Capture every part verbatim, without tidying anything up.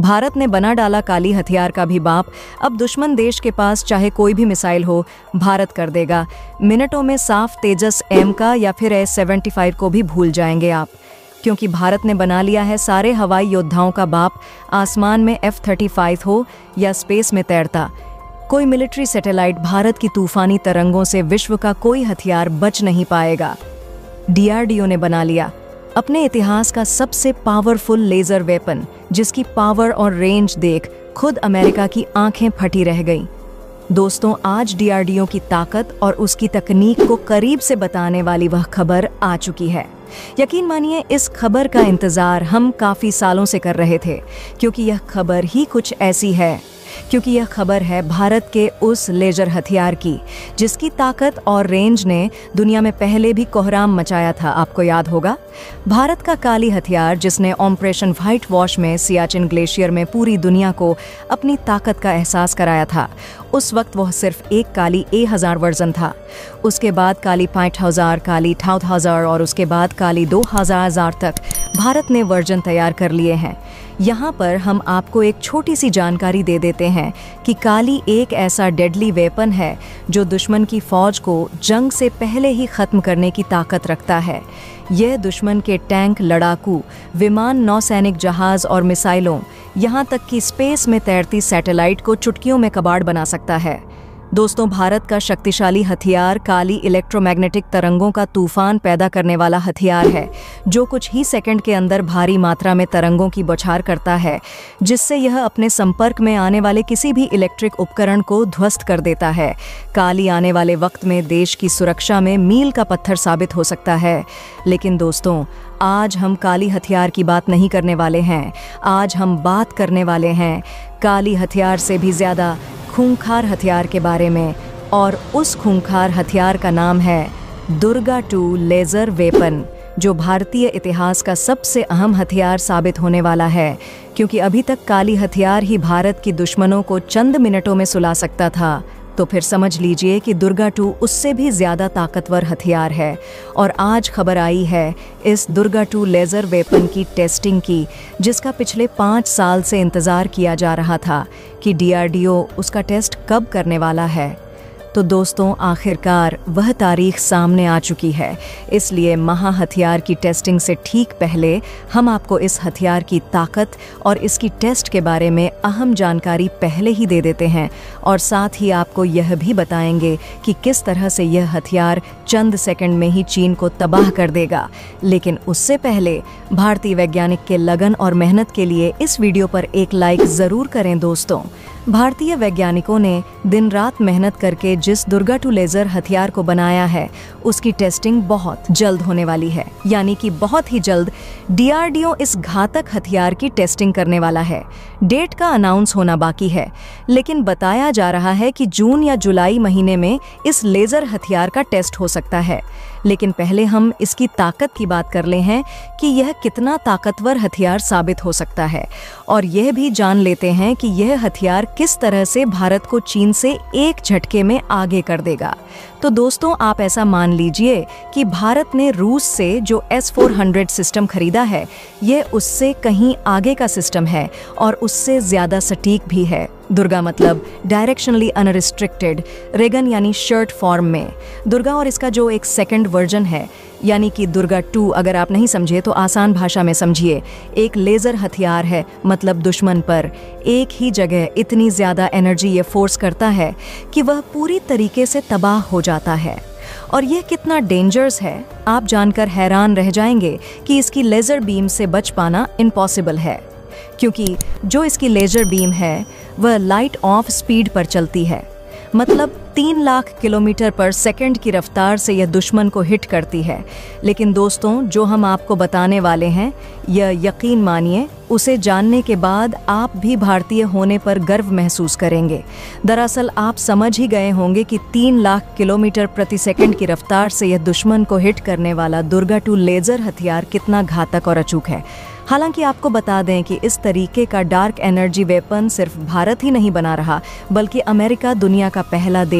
भारत ने बना डाला काली हथियार का भी बाप। अब दुश्मन देश के पास चाहे कोई भी मिसाइल हो, भारत कर देगा। मिनटों में साफ तेजस एम का या फिर एस सेवेंटी फाइव को भी भूल जाएंगे आप, क्योंकि भारत ने बना लिया है सारे हवाई योद्धाओं का बाप। आसमान में एफ थर्टी फाइव हो या स्पेस में तैरता, कोई मिलिट्री सैटेलाइट भारत की तूफानी तरंगों से विश्व का कोई हथियार बच नहीं पाएगा। डी आर डी ओ ने बना लिया अपने इतिहास का सबसे पावरफुल लेजर वेपन, जिसकी पावर और रेंज देख खुद अमेरिका की आंखें फटी रह गईं। दोस्तों, आज डी आर डी ओ की ताकत और उसकी तकनीक को करीब से बताने वाली वह खबर आ चुकी है। यकीन मानिए, इस खबर का इंतजार हम काफी सालों से कर रहे थे, क्योंकि यह खबर ही कुछ ऐसी है क्योंकि यह खबर है भारत के उस लेजर हथियार की, जिसकी ताकत और रेंज ने दुनिया में पहले भी कोहराम मचाया था। आपको याद होगा, भारत का काली हथियार, जिसने ऑपरेशन व्हाइट वॉश में सियाचिन ग्लेशियर में पूरी दुनिया को अपनी ताकत का एहसास कराया था। उस वक्त वह सिर्फ एक काली ए हजार वर्जन था। उसके बाद काली पाँच हजार, काली ठाउथ हजार और उसके बाद काली दो हजार तक भारत ने वर्जन तैयार कर लिए हैं। यहाँ पर हम आपको एक छोटी सी जानकारी दे देते हैं कि काली एक ऐसा डेडली वेपन है जो दुश्मन की फौज को जंग से पहले ही खत्म करने की ताकत रखता है। यह दुश्मन के टैंक, लड़ाकू विमान, नौसैनिक जहाज और मिसाइलों, यहाँ तक कि स्पेस में तैरती सैटेलाइट को चुटकियों में कबाड़ बना सकता है। दोस्तों, भारत का शक्तिशाली हथियार काली इलेक्ट्रोमैग्नेटिक तरंगों का तूफान पैदा करने वाला हथियार है, जो कुछ ही सेकंड के अंदर भारी मात्रा में तरंगों की बौछार करता है, जिससे यह अपने संपर्क में आने वाले किसी भी इलेक्ट्रिक उपकरण को ध्वस्त कर देता है। काली आने वाले वक्त में देश की सुरक्षा में मील का पत्थर साबित हो सकता है। लेकिन दोस्तों, आज हम काली हथियार की बात नहीं करने वाले हैं। आज हम बात करने वाले हैं काली हथियार से भी ज़्यादा खूंखार हथियार के बारे में, और उस खूंखार हथियार का नाम है दुर्गा टू लेज़र वेपन, जो भारतीय इतिहास का सबसे अहम हथियार साबित होने वाला है, क्योंकि अभी तक काली हथियार ही भारत की दुश्मनों को चंद मिनटों में सुला सकता था। तो फिर समझ लीजिए कि दुर्गा टू उससे भी ज़्यादा ताकतवर हथियार है। और आज खबर आई है इस दुर्गा टू लेज़र वेपन की टेस्टिंग की, जिसका पिछले पाँच साल से इंतज़ार किया जा रहा था कि डी आर डी ओ उसका टेस्ट कब करने वाला है। तो दोस्तों, आखिरकार वह तारीख सामने आ चुकी है। इसलिए महा हथियार की टेस्टिंग से ठीक पहले हम आपको इस हथियार की ताकत और इसकी टेस्ट के बारे में अहम जानकारी पहले ही दे देते हैं, और साथ ही आपको यह भी बताएंगे कि किस तरह से यह हथियार चंद सेकंड में ही चीन को तबाह कर देगा। लेकिन उससे पहले भारतीय वैज्ञानिक के लगन और मेहनत के लिए इस वीडियो पर एक लाइक ज़रूर करें। दोस्तों, भारतीय वैज्ञानिकों ने दिन रात मेहनत करके जिस दुर्गा टू लेज़र हथियार को बनाया है, उसकी टेस्टिंग बहुत जल्द होने वाली है। यानी कि बहुत ही जल्द डी आर डी ओ इस घातक हथियार की टेस्टिंग करने वाला है। डेट का अनाउंस होना बाकी है, लेकिन बताया जा रहा है कि जून या जुलाई महीने में इस लेज़र हथियार का टेस्ट हो सकता है। लेकिन पहले हम इसकी ताकत की बात कर ले हैं कि यह कितना ताकतवर हथियार साबित हो सकता है, और यह भी जान लेते हैं कि यह हथियार किस तरह से भारत को चीन से एक झटके में आगे कर देगा। तो दोस्तों, आप ऐसा मान लीजिए कि भारत ने रूस से जो एस फोर हंड्रेड सिस्टम खरीदा है, यह उससे कहीं आगे का सिस्टम है और उससे ज़्यादा सटीक भी है। दुर्गा मतलब डायरेक्शनली अनरिस्ट्रिक्टेड, रेगन यानी शर्ट फॉर्म में दुर्गा, और इसका जो एक सेकंड वर्जन है यानी कि दुर्गा टू, अगर आप नहीं समझे तो आसान भाषा में समझिए, एक लेज़र हथियार है। मतलब दुश्मन पर एक ही जगह इतनी ज़्यादा एनर्जी ये फोर्स करता है कि वह पूरी तरीके से तबाह हो जाता है। और यह कितना डेंजरस है, आप जानकर हैरान रह जाएंगे कि इसकी लेज़र बीम से बच पाना इम्पॉसिबल है, क्योंकि जो इसकी लेज़र बीम है वह लाइट ऑफ स्पीड पर चलती है। मतलब तीन लाख किलोमीटर पर सेकंड की रफ्तार से यह दुश्मन को हिट करती है। लेकिन दोस्तों, जो हम आपको बताने वाले हैं, यह यकीन मानिए, उसे जानने के बाद आप भी भारतीय होने पर गर्व महसूस करेंगे। दरअसल आप समझ ही गए होंगे कि तीन लाख किलोमीटर प्रति सेकंड की रफ्तार से यह दुश्मन को हिट करने वाला दुर्गा टू लेज़र हथियार कितना घातक और अचूक है। हालांकि आपको बता दें कि इस तरीके का डार्क एनर्जी वेपन सिर्फ भारत ही नहीं बना रहा, बल्कि अमेरिका दुनिया का पहला देश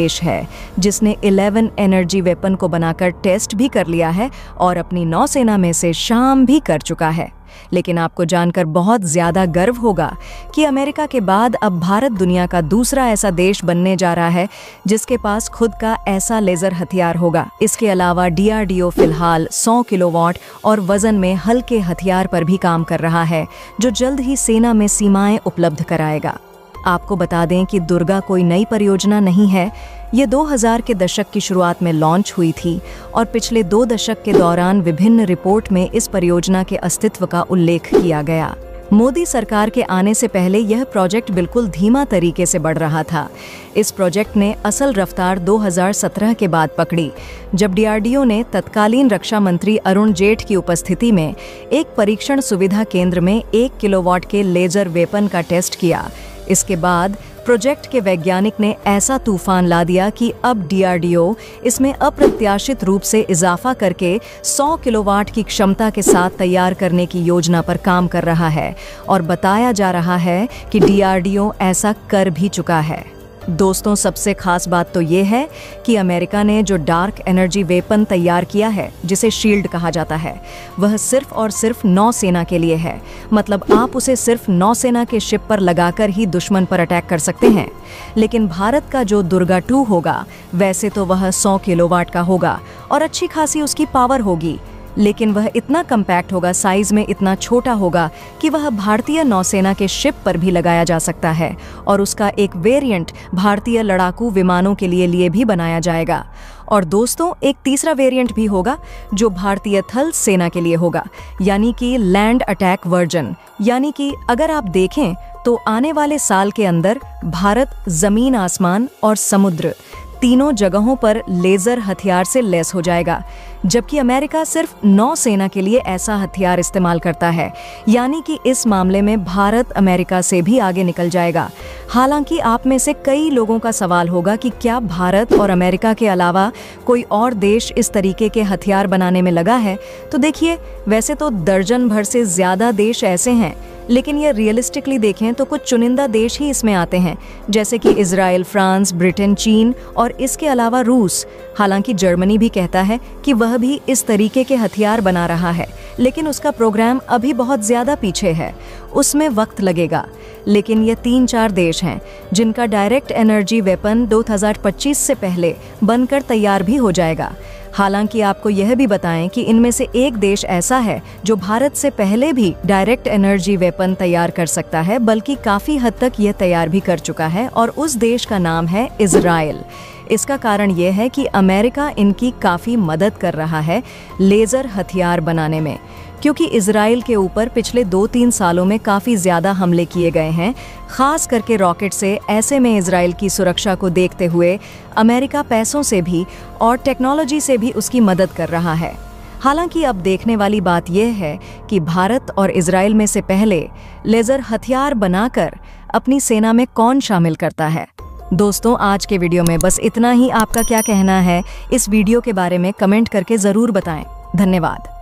देश है जिसने ग्यारह एनर्जी वेपन को बनाकर टेस्ट भी कर लिया है और अपनी नौसेना में से शाम भी कर चुका है। लेकिन आपको जानकर बहुत ज्यादा गर्व होगा कि अमेरिका के बाद अब भारत दुनिया का दूसरा ऐसा देश बनने जा रहा है जिसके पास खुद का ऐसा लेजर हथियार होगा। इसके अलावा डी आर डी ओ फिलहाल सौ किलोवाट और वजन में हल्के हथियार पर भी काम कर रहा है जो जल्द ही सेना में सीमाएं उपलब्ध कराएगा। आपको बता दें कि दुर्गा कोई नई परियोजना नहीं है। ये दो हज़ार के दशक की शुरुआत में लॉन्च हुई थी और पिछले दो दशक के दौरान विभिन्न रिपोर्ट में इस परियोजना के अस्तित्व का उल्लेख किया गया। मोदी सरकार के आने से पहले यह प्रोजेक्ट बिल्कुल धीमा तरीके से बढ़ रहा था। इस प्रोजेक्ट ने असल रफ्तार दो हज़ार सत्रह के बाद पकड़ी, जब डी आर डी ओ ने तत्कालीन रक्षा मंत्री अरुण जेठ की उपस्थिति में एक परीक्षण सुविधा केंद्र में एक किलोवाट के लेजर वेपन का टेस्ट किया। इसके बाद प्रोजेक्ट के वैज्ञानिक ने ऐसा तूफान ला दिया कि अब डी आर डी ओ इसमें अप्रत्याशित रूप से इजाफा करके सौ किलोवाट की क्षमता के साथ तैयार करने की योजना पर काम कर रहा है और बताया जा रहा है कि डी आर डी ओ ऐसा कर भी चुका है। दोस्तों, सबसे खास बात तो ये है कि अमेरिका ने जो डार्क एनर्जी वेपन तैयार किया है, जिसे शील्ड कहा जाता है, वह सिर्फ और सिर्फ नौसेना के लिए है। मतलब आप उसे सिर्फ नौसेना के शिप पर लगाकर ही दुश्मन पर अटैक कर सकते हैं। लेकिन भारत का जो दुर्गा टू होगा, वैसे तो वह सौ किलोवाट का होगा और अच्छी खासी उसकी पावर होगी, लेकिन वह इतना कम्पैक्ट होगा, साइज में इतना छोटा होगा कि वह भारतीय नौसेना के शिप पर भी लगाया जा सकता है और उसका एक वेरिएंट भारतीय लड़ाकू विमानों के लिए लिए भी बनाया जाएगा। और दोस्तों, एक तीसरा वेरिएंट भी होगा जो भारतीय थल सेना के लिए होगा, यानी कि लैंड अटैक वर्जन। यानी कि अगर आप देखें तो आने वाले साल के अंदर भारत जमीन, आसमान और समुद्र तीनों जगहों पर लेजर हथियार से लैस हो जाएगा, जबकि अमेरिका सिर्फ नौसेना के लिए ऐसा हथियार इस्तेमाल करता है। यानी कि इस मामले में भारत अमेरिका से भी आगे निकल जाएगा। हालांकि आप में से कई लोगों का सवाल होगा कि क्या भारत और अमेरिका के अलावा कोई और देश इस तरीके के हथियार बनाने में लगा है? तो देखिए, वैसे तो दर्जन भर से ज्यादा देश ऐसे हैं, लेकिन ये रियलिस्टिकली देखें तो कुछ चुनिंदा देश ही इसमें आते हैं, जैसे कि इजराइल, फ्रांस, ब्रिटेन, चीन और इसके अलावा रूस। हालांकि जर्मनी भी कहता है कि वह भी इस तरीके के हथियार बना रहा है, लेकिन उसका प्रोग्राम अभी बहुत ज्यादा पीछे है, उसमें वक्त लगेगा। लेकिन ये तीन चार देश हैं जिनका डायरेक्ट एनर्जी वेपन दो हज़ार पच्चीस से पहले बनकर तैयार भी हो जाएगा। हालांकि आपको यह भी बताएं कि इनमें से एक देश ऐसा है जो भारत से पहले भी डायरेक्ट एनर्जी वेपन तैयार कर सकता है, बल्कि काफी हद तक यह तैयार भी कर चुका है, और उस देश का नाम है इजराइल। इसका कारण यह है कि अमेरिका इनकी काफी मदद कर रहा है लेजर हथियार बनाने में, क्योंकि इजराइल के ऊपर पिछले दो तीन सालों में काफ़ी ज़्यादा हमले किए गए हैं, खास करके रॉकेट से। ऐसे में इजराइल की सुरक्षा को देखते हुए अमेरिका पैसों से भी और टेक्नोलॉजी से भी उसकी मदद कर रहा है। हालांकि अब देखने वाली बात यह है कि भारत और इजराइल में से पहले लेजर हथियार बनाकर अपनी सेना में कौन शामिल करता है। दोस्तों, आज के वीडियो में बस इतना ही। आपका क्या कहना है इस वीडियो के बारे में कमेंट करके ज़रूर बताएं। धन्यवाद।